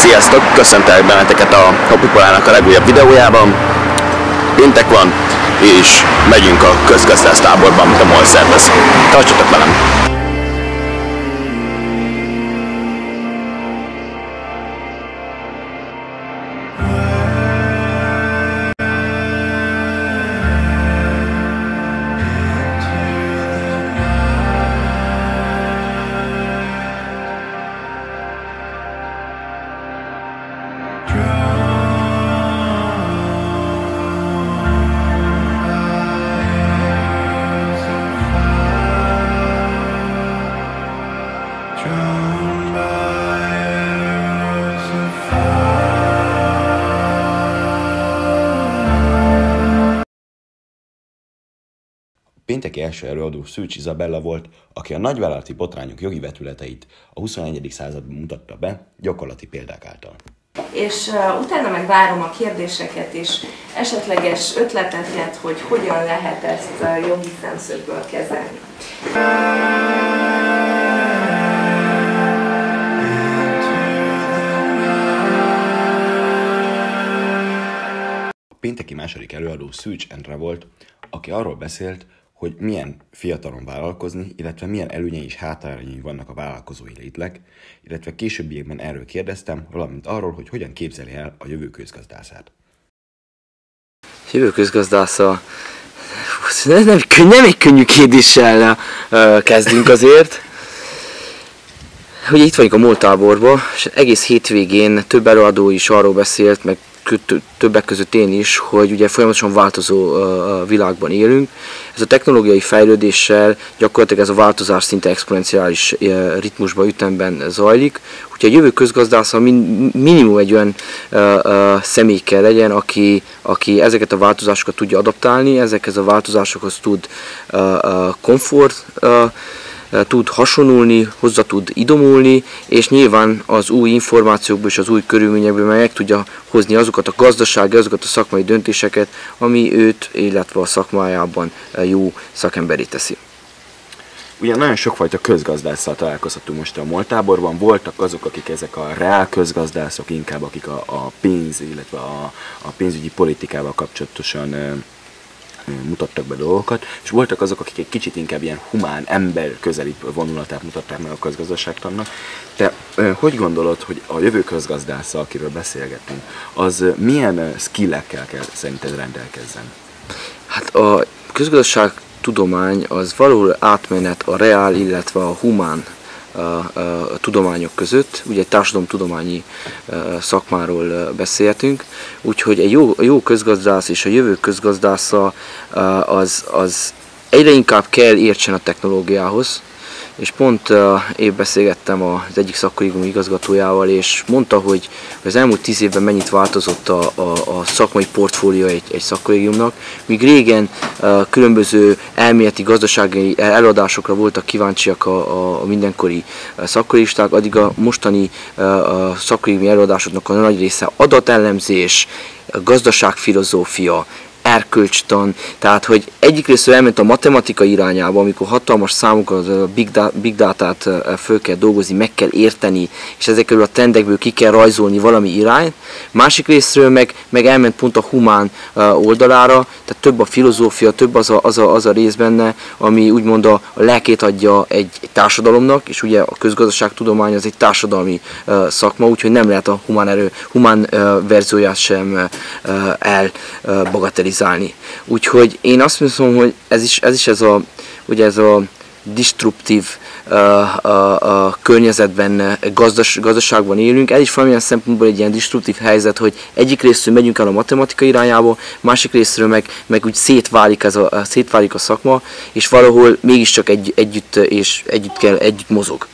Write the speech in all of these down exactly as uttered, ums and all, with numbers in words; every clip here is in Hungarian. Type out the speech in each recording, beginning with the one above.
Sziasztok! Köszöntelek benneteket a Hopipolának a legújabb videójában. Péntek van, és megyünk a közgazdásztáborba, amit a MOL szervez. Tartsatok velem! Pénteki első előadó Szűcs Izabella volt, aki a nagyvállalati botrányok jogi vetületeit a huszonegyedik században mutatta be gyakorlati példák által. És uh, utána meg várom a kérdéseket és esetleges ötleteket, hogy hogyan lehet ezt uh, jogi szemszögből kezelni. A pénteki második előadó Szűcs Endre volt, aki arról beszélt, hogy milyen fiatalon vállalkozni, illetve milyen előnyei és hátrányai vannak a vállalkozói létnek, illetve későbbiekben erről kérdeztem, valamint arról, hogy hogyan képzeli el a jövő közgazdászát. Jövő közgazdásza, nem, nem, nem egy könnyű kérdéssel uh, kezdünk azért. Ugye itt vagyunk a MOL táborban, és egész hétvégén több előadó is arról beszélt, meg többek között én is, hogy ugye folyamatosan változó világban élünk. Ez a technológiai fejlődéssel gyakorlatilag ez a változás szinte exponenciális ritmusban, ütemben zajlik. Úgyhogy a jövő közgazdásza minimum egy olyan személy kell legyen, aki, aki ezeket a változásokat tudja adaptálni, ezekhez a változásokhoz tud komfort, tud hasonulni, hozzá tud idomulni, és nyilván az új információkból és az új körülményekből meg tudja hozni azokat a gazdasági, azokat a szakmai döntéseket, ami őt, illetve a szakmájában jó szakemberé teszi. Ugye nagyon sokfajta közgazdásszal találkozhatunk most a MOL táborban. Voltak azok, akik ezek a reál közgazdászok, inkább akik a, a pénz, illetve a, a pénzügyi politikával kapcsolatosan mutattak be dolgokat, és voltak azok, akik egy kicsit inkább ilyen humán, ember közeli vonulatát mutatták meg a közgazdaságtannak. Te hogy gondolod, hogy a jövő közgazdásza, akiről beszélgetünk, az milyen skillekkel kell szerinted rendelkezzen? Hát a közgazdaságtudomány az valahol átmenet a reál, illetve a humán A, a, a tudományok között, ugye egy társadalomtudományi a, szakmáról beszéltünk, úgyhogy egy jó, jó közgazdász és a jövő közgazdásza az, az egyre inkább kell értsen a technológiához, és pont uh, én beszélgettem az egyik szakkollégium igazgatójával, és mondta, hogy az elmúlt tíz évben mennyit változott a, a, a szakmai portfólió egy, egy szakkollégiumnak. Míg régen uh, különböző elméleti, gazdasági előadásokra voltak kíváncsiak a, a, a mindenkori szakkollégisták, addig a mostani uh, szakkollégiumi előadásoknak a nagy része adatellemzés, gazdaságfilozófia, erkölcstan, tehát hogy egyik részről elment a matematika irányába, amikor hatalmas számokat, a big, da, big data-t föl kell dolgozni, meg kell érteni, és ezekről a trendekből ki kell rajzolni valami irányt. Másik részről meg, meg elment pont a humán oldalára, tehát több a filozófia, több az a, az a, az a rész benne, ami úgymond a, a lelkét adja egy, egy társadalomnak, és ugye a közgazdaságtudomány az egy társadalmi uh, szakma, úgyhogy nem lehet a humán erő, humán uh, verzióját sem uh, elbagatelizálni. Uh, Úgyhogy én azt mondom, hogy ez is ez, is ez a, ugye ez a disruptív uh, uh, uh, környezetben, gazdas, gazdaságban élünk. Ez is valamilyen szempontból egy ilyen disruptív helyzet, hogy egyik részről megyünk el a matematika irányába, másik részről meg, meg úgy szétválik, ez a, szétválik a szakma, és valahol mégiscsak egy, együtt, és együtt kell, együtt mozog.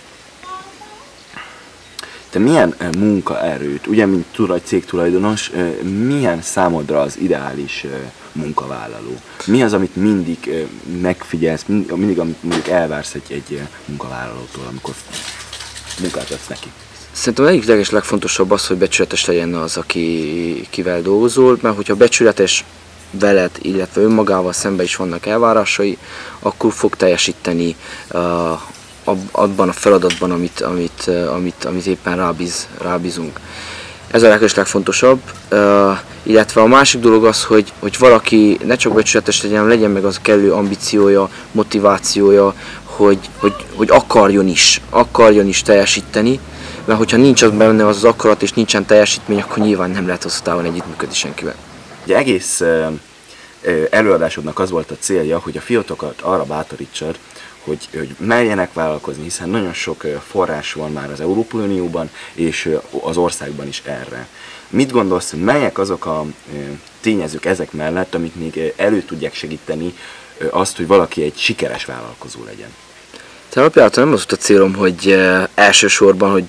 Te milyen munkaerőt, ugye mint cégtulajdonos, milyen számodra az ideális munkavállaló? Mi az, amit mindig megfigyelsz, mindig amit mondjuk elvársz egy, egy munkavállalótól, amikor munkát adsz neki? Szerintem egyik leges legfontosabb az, hogy becsületes legyen az, aki, kivel dolgozol, mert hogyha becsületes veled, illetve önmagával szemben is vannak elvárásai, akkor fog teljesíteni uh, abban a feladatban, amit, amit, amit, amit éppen rábíz, rábízunk. Ez a leges legfontosabb, uh, illetve a másik dolog az, hogy, hogy valaki ne csak becsületes legyen, legyen meg az kellő ambíciója, motivációja, hogy, hogy, hogy akarjon is, akarjon is teljesíteni, mert hogyha nincs az benne az, az akarat és nincsen teljesítmény, akkor nyilván nem lehet hosszú távon együttműködni senkivel. Ugye egész uh, előadásodnak az volt a célja, hogy a fiatalokat arra bátorítsad, hogy, hogy merjenek vállalkozni, hiszen nagyon sok forrás van már az Európai Unióban és az országban is erre. Mit gondolsz, hogy melyek azok a tényezők ezek mellett, amik még elő tudják segíteni azt, hogy valaki egy sikeres vállalkozó legyen? Tehát alapjában nem az volt a célom, hogy elsősorban, hogy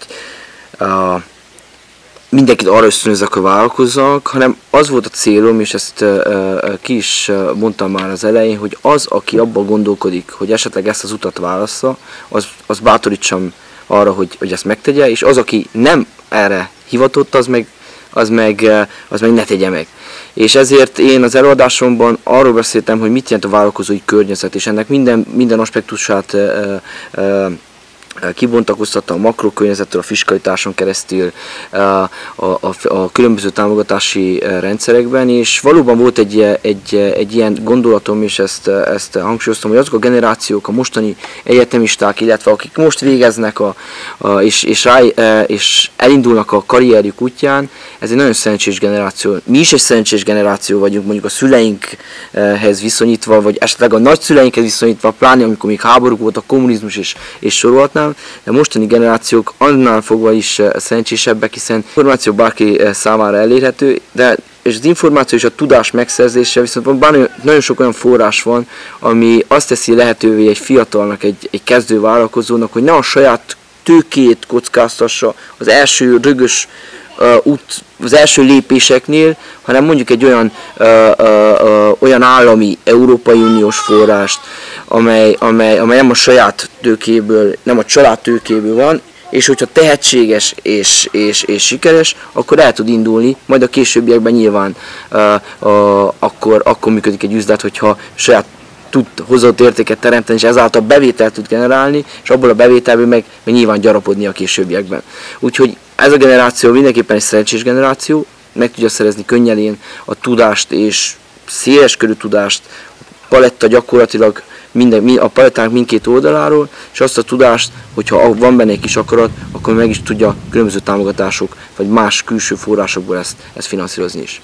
uh, mindenkit arra ösztönözzek, hogy vállalkozzanak, hanem az volt a célom, és ezt uh, ki is mondtam már az elején, hogy az, aki abban gondolkodik, hogy esetleg ezt az utat válassza, az, az bátorítsam arra, hogy, hogy ezt megtegye, és az, aki nem erre hivatott, az meg, az meg, az meg ne tegye meg. És ezért én az előadásomban arról beszéltem, hogy mit jelent a vállalkozói környezet, és ennek minden, minden aspektusát uh, uh, kibontakoztatta a makrokörnyezettől, a fiskalitáson keresztül a, a, a, a különböző támogatási rendszerekben, és valóban volt egy, egy, egy ilyen gondolatom, és ezt, ezt hangsúlyoztam, hogy azok a generációk, a mostani egyetemisták, illetve akik most végeznek a, a, és, és, rá, és elindulnak a karrierjük útján, ez egy nagyon szerencsés generáció. Mi is egy szerencsés generáció vagyunk, mondjuk a szüleinkhez viszonyítva, vagy esetleg a nagyszüleinkhez viszonyítva, pláne amikor még háborúk volt, a kommunizmus és, és sorolhatnám, de mostani generációk annál fogva is szerencsésebbek, hiszen információ bárki számára elérhető, de és az információ és a tudás megszerzése, viszont van, nagyon sok olyan forrás van, ami azt teszi lehetővé egy fiatalnak, egy, egy kezdő vállalkozónak, hogy ne a saját tőkét kockáztassa az első rögös uh, út, az első lépéseknél, hanem mondjuk egy olyan, uh, uh, uh, olyan állami, Európai Uniós forrást, amely, amely, amely nem a saját tőkéből, nem a család tőkéből van, és hogyha tehetséges és, és, és sikeres, akkor el tud indulni, majd a későbbiekben nyilván uh, uh, akkor, akkor működik egy üzlet, hogyha saját tud hozott értéket teremteni, és ezáltal bevételt tud generálni, és abból a bevételből meg, meg nyilván gyarapodni a későbbiekben. Úgyhogy ez a generáció mindenképpen egy szerencsés generáció, meg tudja szerezni könnyedén a tudást és széleskörű tudást, paletta gyakorlatilag minden, a palettának mindkét oldaláról, és azt a tudást, hogyha van benne egy kis akarat, akkor meg is tudja különböző támogatások, vagy más külső forrásokból ezt, ezt finanszírozni is.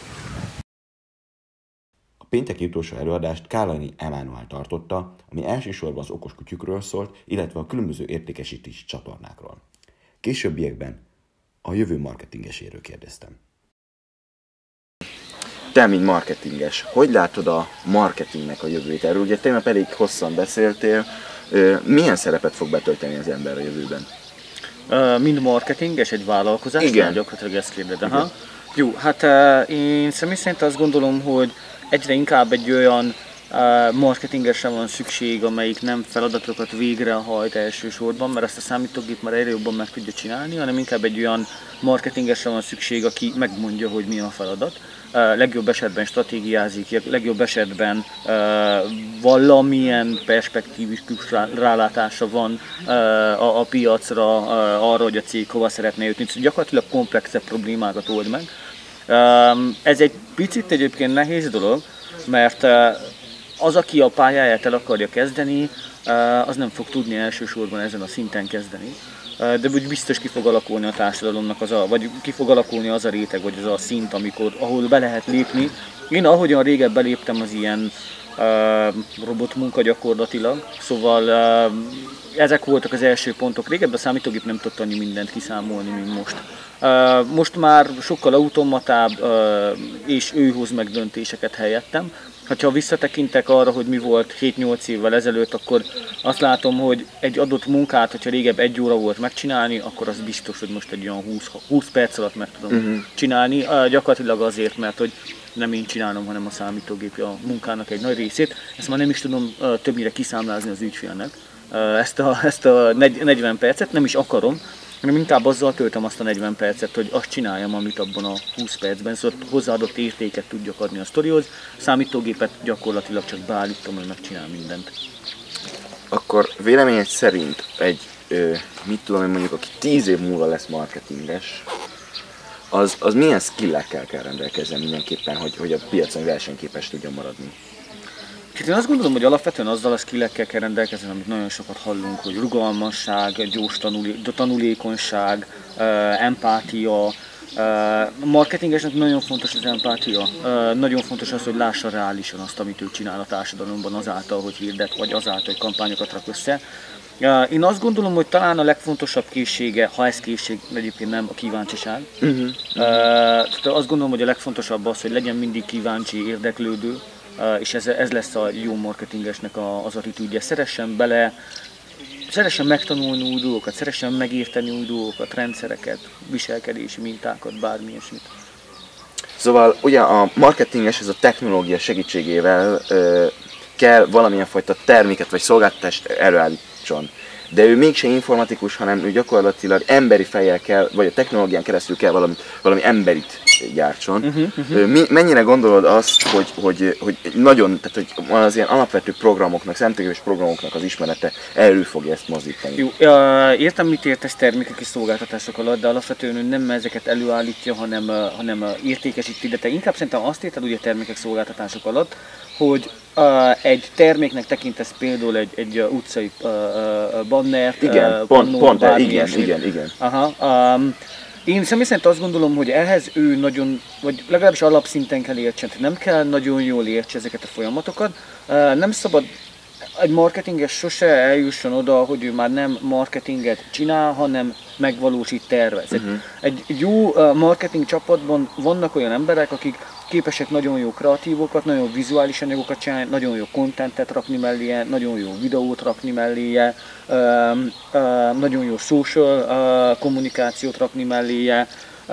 A pénteki utolsó előadást Kállai Emánuel tartotta, ami elsősorban az okos kutyukról szólt, illetve a különböző értékesítési csatornákról. Későbbiekben a jövő marketingeséről kérdeztem. Te, mint marketinges, hogy látod a marketingnek a jövőjét? Erről ugye te pedig hosszan beszéltél. Milyen szerepet fog betölteni az ember a jövőben? Uh, mind marketinges, egy vállalkozás? Igen. Gyakorlatilag ezt kérded. Aha. Jó, hát uh, én személy szerint azt gondolom, hogy egyre inkább egy olyan uh, marketingesre van szükség, amelyik nem feladatokat végrehajt elsősorban, mert ezt a számítógép már egyre jobban meg tudja csinálni, hanem inkább egy olyan marketingesre van szükség, aki megmondja, hogy mi a feladat. Uh, legjobb esetben stratégiázik, legjobb esetben uh, valamilyen perspektívikus rálátása van uh, a, a piacra, uh, arra, hogy a cég hova szeretne jutni. Szóval gyakorlatilag komplexebb problémákat old meg. Uh, ez egy picit egyébként nehéz dolog, mert uh, az, aki a pályáját el akarja kezdeni, uh, az nem fog tudni elsősorban ezen a szinten kezdeni. De úgy biztos ki fog alakulni a társadalomnak, az a, vagy ki fog alakulni az a réteg, vagy az a szint, amikor, ahol be lehet lépni. Én ahogyan régebb beléptem az ilyen uh, robotmunka gyakorlatilag, szóval uh, ezek voltak az első pontok. Régebben a számítógép nem tudott annyi mindent kiszámolni, mint most. Uh, most már sokkal automatább, uh, és ő hoz meg döntéseket helyettem. Ha visszatekintek arra, hogy mi volt hét-nyolc évvel ezelőtt, akkor azt látom, hogy egy adott munkát, hogyha régebb egy óra volt megcsinálni, akkor az biztos, hogy most egy olyan húsz, húsz perc alatt meg tudom uh-huh. csinálni. Uh, gyakorlatilag azért, mert hogy nem én csinálom, hanem a számítógép a munkának egy nagy részét. Ezt már nem is tudom uh, többnyire kiszámlázni az ügyfélnek. Uh, ezt a, ezt a negyven percet nem is akarom, hanem inkább azzal töltöm azt a negyven percet, hogy azt csináljam, amit abban a húsz percben, szóval hozzáadott értéket tudjak adni a sztorihoz. Számítógépet gyakorlatilag csak beállítom, hogy megcsinál mindent. akkor véleményed szerint egy, ö, mit tudom én mondjuk, aki tíz év múlva lesz marketinges, az, az milyen skillekkel kell rendelkezzen mindenképpen, hogy, hogy a piacon versenyképes tudjon maradni? Én azt gondolom, hogy alapvetően azzal a skillekkel kell rendelkezni, amit nagyon sokat hallunk, hogy rugalmasság, gyors tanulé, tanulékonyság, empátia. A marketingesnek nagyon fontos az empátia. Nagyon fontos az, hogy lássa reálisan azt, amit ő csinál a társadalomban azáltal, hogy hirdet, vagy azáltal, hogy kampányokat rak össze. Én azt gondolom, hogy talán a legfontosabb készsége, ha ez készség, egyébként nem, a kíváncsiság. Uh-huh. Uh, azt gondolom, hogy a legfontosabb az, hogy legyen mindig kíváncsi, érdeklődő, uh, és ez, ez lesz a jó marketingesnek a, az attitűdje. Szeressen bele, szeressen megtanulni új dolgokat, szeressen megérteni új dolgokat, rendszereket, viselkedési mintákat, bármi ilyesmit. Szóval ugye a marketinges ez a technológia segítségével ö, kell valamilyen fajta terméket vagy szolgáltatást előállítson. De ő mégse informatikus, hanem ő gyakorlatilag emberi fejjel kell, vagy a technológián keresztül kell valami, valami emberit gyártson. Uh-huh, uh-huh. Mi, mennyire gondolod azt, hogy, hogy, hogy nagyon, tehát hogy az ilyen alapvető programoknak, számítógépes programoknak az ismerete elő fogja ezt mozdítani? Jó, értem, mit értesz termékek és szolgáltatások alatt, de alapvetően ő nem ezeket előállítja, hanem, hanem értékesíti, de te inkább szerintem azt érted ugye termékek szolgáltatások alatt, hogy uh, egy terméknek tekintesz például egy, egy uh, utcai uh, uh, bannert, igen, uh, pont, pannót, pont, bármi igen, ilyesmit. igen, igen. Aha, um, én személy szerint azt gondolom, hogy ehhez ő nagyon, vagy legalábbis alapszinten kell értsen, nem kell nagyon jól értse ezeket a folyamatokat. Uh, nem szabad, egy marketinges sose eljusson oda, hogy ő már nem marketinget csinál, hanem megvalósít, tervez. Uh-huh. Egy jó uh, marketing csapatban vannak olyan emberek, akik képesek nagyon jó kreatívokat, nagyon vizuális anyagokat csinálni, nagyon jó contentet rakni melléje, nagyon jó videót rakni melléje, uh, uh, nagyon jó social uh, kommunikációt rakni melléje, uh,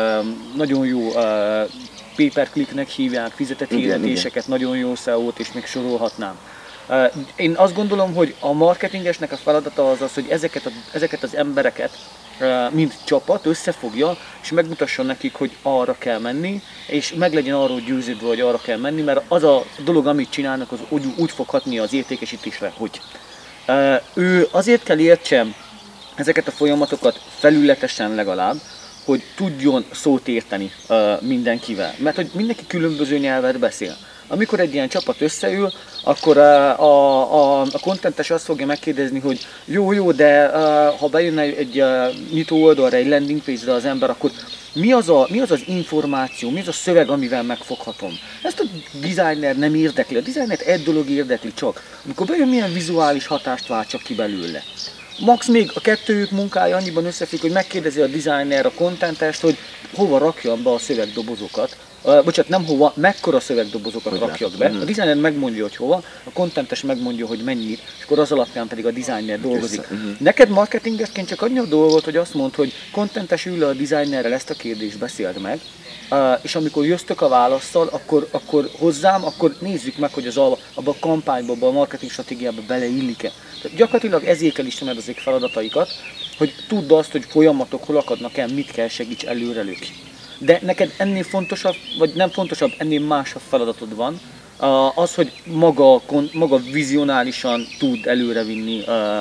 nagyon jó uh, pay-per-clicknek hívják, fizetett hirdetéseket, nagyon jó es e o-t, és még sorolhatnám. Uh, én azt gondolom, hogy a marketingesnek a feladata az az, hogy ezeket, a, ezeket az embereket uh, mint csapat összefogja, és megmutassa nekik, hogy arra kell menni, és meg legyen arról győződve, hogy arra kell menni, mert az a dolog, amit csinálnak, az úgy, úgy fog hatni az értékesítésre, hogy uh, ő azért kell értsen ezeket a folyamatokat felületesen legalább, hogy tudjon szót érteni uh, mindenkivel, mert hogy mindenki különböző nyelvet beszél. Amikor egy ilyen csapat összeül, akkor a, a, a contentes azt fogja megkérdezni, hogy jó, jó, de uh, ha bejönne egy uh, nyitó oldalra, egy landing page-re az ember, akkor mi az, a, mi az az információ, mi az a szöveg, amivel megfoghatom? Ezt a designer nem érdekli, a designert egy dolog érdekli csak, amikor bejön, milyen vizuális hatást váltsak ki belőle. Max még a kettőjük munkája annyiban összefügg, hogy megkérdezi a designer a contentest, hogy hova rakjam be a szövegdobozokat. Uh, bocsánat, nem hova, mekkora szövegdobozokat hogy rakjak be. Uh-huh. A designer megmondja, hogy hova, a contentes megmondja, hogy mennyit, és akkor az alapján pedig a designer dolgozik. Uh-huh. Neked marketingesként csak annyi a dolgot, hogy azt mondd, hogy contentes ül a designerrel, ezt a kérdést beszéld meg, uh, és amikor jöztök a válaszsal, akkor, akkor hozzám, akkor nézzük meg, hogy az a, abba a kampányba, abba a marketing stratégiába beleillik-e. Tehát gyakorlatilag ezért kell ismerned az feladataikat, hogy tudd azt, hogy folyamatok hol akadnak el, mit kell segíts előrelők. De neked ennél fontosabb, vagy nem fontosabb, ennél másabb feladatod van, az, hogy maga, maga vizionálisan tud előrevinni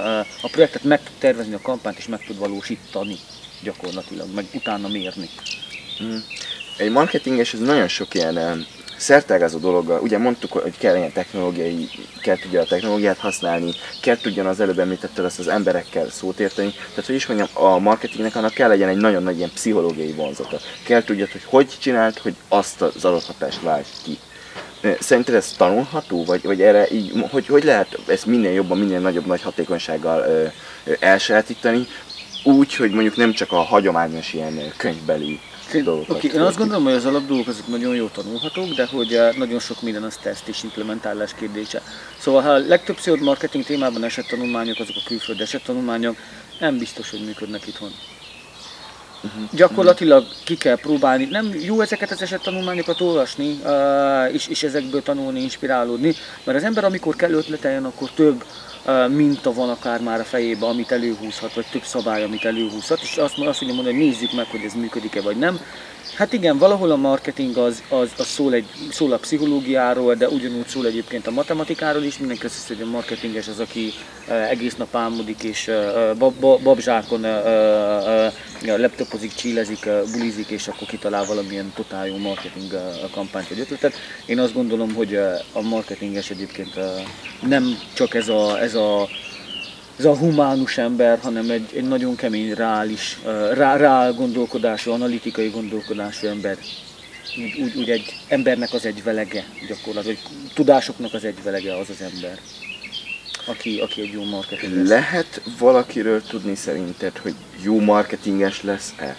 a projektet, meg tud tervezni a kampányt, és meg tud valósítani gyakorlatilag, meg utána mérni. Egy marketinges, ez nagyon sok ilyen szertágazó dologgal, ugye mondtuk, hogy kell ilyen technológiai, kell tudja a technológiát használni, kell tudjon az előbb említetted azt az emberekkel szót érteni, tehát hogy is mondjam, a marketingnek annak kell legyen egy nagyon nagy ilyen pszichológiai vonzata. Kell tudjad, hogy hogy csináld, hogy azt az adott hatást vált ki. Szerinted ez tanulható, vagy, vagy erre így, hogy, hogy lehet ezt minél jobban, minél nagyobb nagy hatékonysággal ö, ö, elsajátítani, úgy, hogy mondjuk nem csak a hagyományos ilyen könyvbeli dolgokat. Okay, én azt gondolom, hogy az alapdolgok azok nagyon jól tanulhatók, de hogy nagyon sok minden az teszt és implementálás kérdése. Szóval ha a legtöbbször marketing témában esettanulmányok, azok a külföldi esettanulmányok, nem biztos, hogy működnek itthon. Uh-huh. Gyakorlatilag ki kell próbálni, nem jó ezeket az esettanulmányokat olvasni, uh, és, és ezekből tanulni, inspirálódni, mert az ember amikor kell ötleteljen, akkor több minta van akár már a fejében, amit előhúzhat, vagy több szabály, amit előhúzhat, és azt, azt mondja mondani, hogy nézzük meg, hogy ez működik-e vagy nem. Hát igen, valahol a marketing az, az, az szól, egy, szól a pszichológiáról, de ugyanúgy szól egyébként a matematikáról is. Mindenki azt hiszi, hogy a marketinges az, aki uh, egész nap álmodik és uh, bab, bab, babzsákon uh, uh, laptopozik, chillezik, uh, bulizik, és akkor kitalál valamilyen totál jó marketing uh, kampányt vagy ötletet. Én azt gondolom, hogy uh, a marketinges egyébként uh, nem csak ez a, ez a Ez a humánus ember, hanem egy, egy nagyon kemény, reális, rá, reál gondolkodású, analitikai gondolkodású ember. Úgy, úgy, úgy egy embernek az egyvelege gyakorlatilag, vagy tudásoknak az egyvelege az az ember, aki, aki egy jó marketinges. Lehet valakiről tudni szerinted, hogy jó marketinges lesz-e?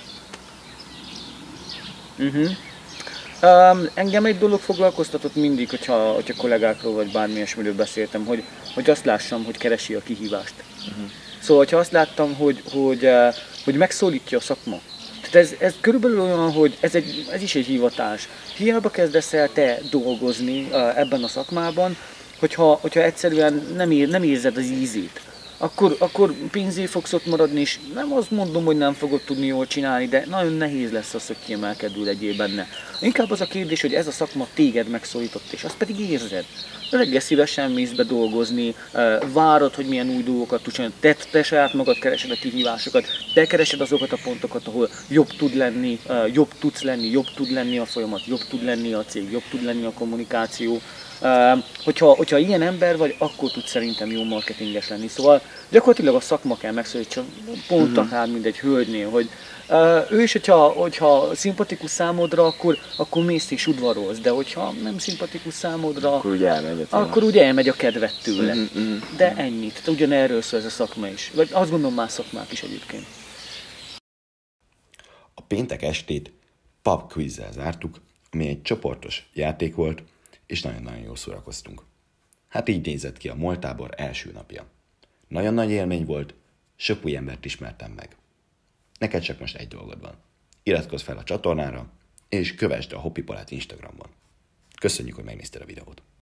Uh-huh. Um, engem egy dolog foglalkoztatott mindig, hogyha, hogyha kollégákról vagy bármi ilyesmiről beszéltem, hogy, hogy azt lássam, hogy keresi a kihívást. Uh-huh. Szóval, hogyha azt láttam, hogy, hogy, hogy megszólítja a szakma. Tehát ez, ez körülbelül olyan, hogy ez, egy, ez is egy hivatás. Hiába kezdesz el te dolgozni ebben a szakmában, hogyha, hogyha egyszerűen nem, ér, nem érzed az ízét. Akkor, akkor pénzé fogsz ott maradni, és nem azt mondom, hogy nem fogod tudni jól csinálni, de nagyon nehéz lesz az, hogy kiemelkedő legyél benne. Inkább az a kérdés, hogy ez a szakma téged megszólított, és azt pedig érzed. Reggel szívesen mész be dolgozni, várod, hogy milyen új dolgokat tudsz csinálni, te, te saját magad keresed a kihívásokat, te keresed azokat a pontokat, ahol jobb tud lenni, jobb tudsz lenni, jobb tud lenni a folyamat, jobb tud lenni a cég, jobb tud lenni a kommunikáció. Uh, hogyha, hogyha ilyen ember vagy, akkor tudsz szerintem jó marketinges lenni. Szóval gyakorlatilag a szakma kell megszólítson, pont uh-huh. akár mint egy hölgynél, hogy uh, ő is, hogyha, hogyha szimpatikus számodra, akkor, akkor mész és udvarolsz, de hogyha nem szimpatikus számodra, akkor ugye elmegy, akkor ugye elmegy a kedved tőle. Uh-huh, uh-huh. De ennyit. Tehát ugyanerről szól ez a szakma is. Vagy azt gondolom más szakmák is egyébként. A péntek estét pub quizzel zártuk, ami egy csoportos játék volt, és nagyon-nagyon jól szórakoztunk. Hát így nézett ki a moltábor első napja. Nagyon nagy élmény volt, sok új embert ismertem meg. Neked csak most egy dolgod van. Iratkozz fel a csatornára, és kövesd a Hoppipolát Instagramon. Köszönjük, hogy megnézted a videót!